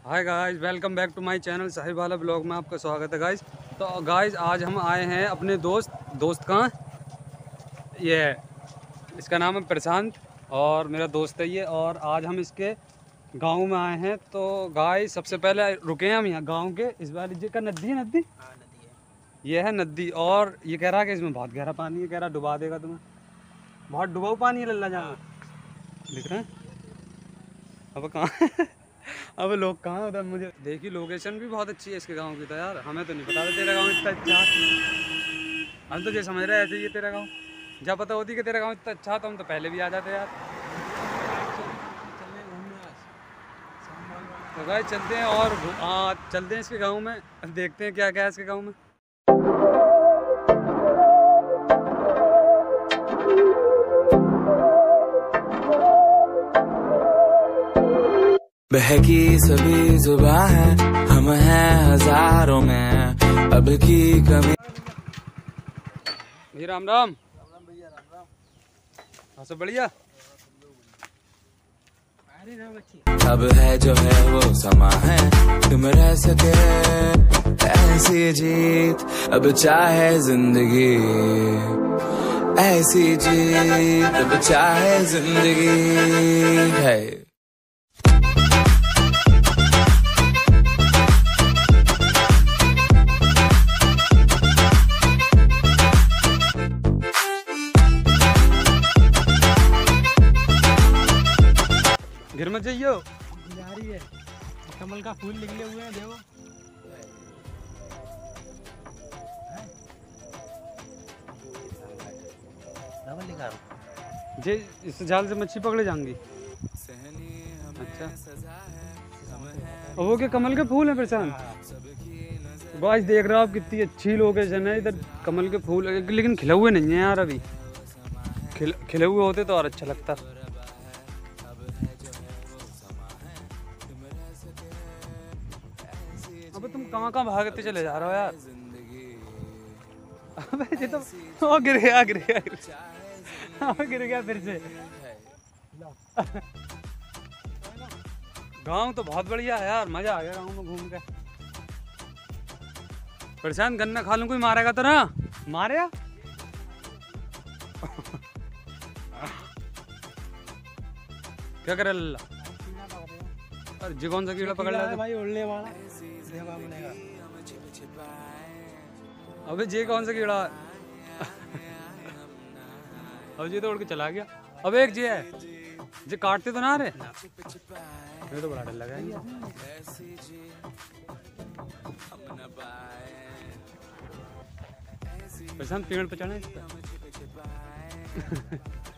Hi guys, welcome back to my channel साहिब वाला blog में आपका स्वागत है गाइस। तो गाइस आज हम आए हैं अपने दोस्त कहाँ, ये है, इसका नाम है प्रशांत और मेरा दोस्त है ये। और आज हम इसके गांव में आए हैं। तो गाइस सबसे पहले रुके हैं हम यहाँ गांव के इस बार का नदी है। नदी ये है नदी। और ये कह रहा है कि इसमें बहुत गहरा पानी है, कह रहा डुबा देगा तुम्हें। बहुत डुबाऊ पानी है लल्ला जहाँ दिख रहे हैं। अब कहाँ अब लोग कहाँ उधर। मुझे देखी लोकेशन भी बहुत अच्छी है इसके गांव की। तो यार हमें तो नहीं पता था तेरा गांव इतना अच्छा। हम तो ये समझ रहे ऐसे ही है तेरा गांव। जब पता होती कि तेरा गांव इतना अच्छा तो हम तो पहले भी आ जाते यार। तो गाइस चलते हैं और चलते हैं इसके गाँव में, देखते हैं क्या क्या है इसके गाँव में। बहकी सभी जुबां है, हम हैं हजारों में, अब की कमी। जी राम राम। भैया राम राम। हाँ सब बढ़िया। अब है जो है वो समा है, तुम रह सके ऐसी जीत। अब चाहे जिंदगी ऐसी जीत, अब चाहे जिंदगी है। गिर मत जाइयो। जा रही है, कमल का फूल निकले हुए हैं देखो। जे इस जाल से मच्छी पकड़े जाएंगी। अच्छा और वो क्या कमल के फूल हैं प्रशांत। गाइस देख रहे हो आप कितनी अच्छी लोकेशन है इधर। कमल के फूल लेकिन खिले हुए नहीं है यार अभी। खिले हुए होते तो और अच्छा लगता। अबे तुम कहाँ कहाँ भागते चले जा रहे हो यार। अबे ये तो ओ गिर गया गिर गया फिर से। गांव तो बहुत बढ़िया है यार, मजा आ गया गांव में घूम के। प्रशांत गन्ना खा लूं, कोई मारेगा तो ना मारेगा। क्या करे लल्ला। अरे जी कौन सा कीड़ा पकड़ लिया भाई उड़ने वाला। अबे जे कौन सा कीड़ा। अब जी तो उड़ के चला गया। अब एक जी है जी काटते तो ना रहे। मुझे तो बड़ा डर लगा है। प्रशांत पेड़ पे चढ़े।